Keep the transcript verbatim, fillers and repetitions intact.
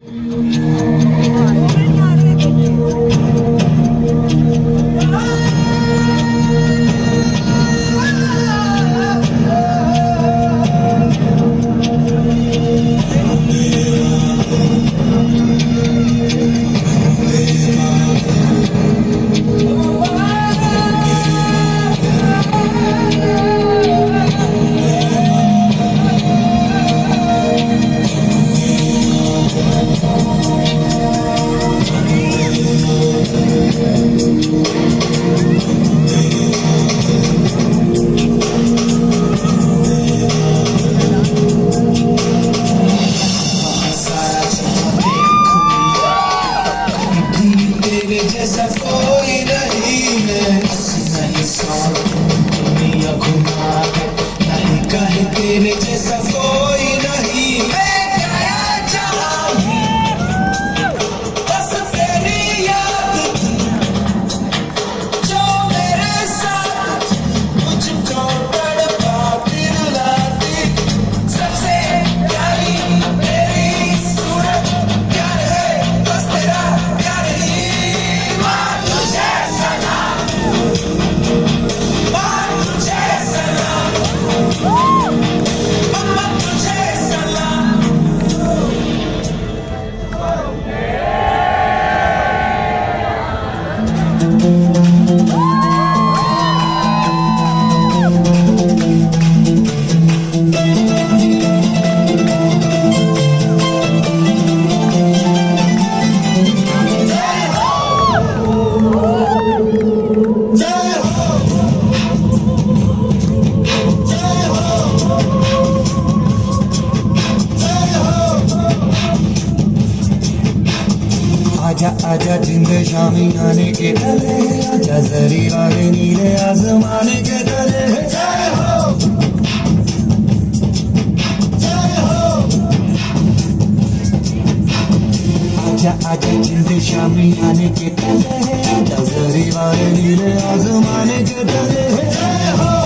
जैसा कोई नहीं है, नहीं साथ दुनिया घुमा है, नहीं कहीं तेरे जैसा कोई नहीं है। बस तेरी याद जो मेरे साथ मुझको तड़पाती रुलाती, सबसे प्यारी तेरी सूरत प्यार है, बस तेरा प्यार ही। आजा आजा जिंद शामी आने के तले, आजा जरी वाले नीले आसमाने के तले। जय हो जय हो। आजा आजा जिंद शामी आने के तले, आजा जरी वाले नीले आसमाने के तले। जय हो।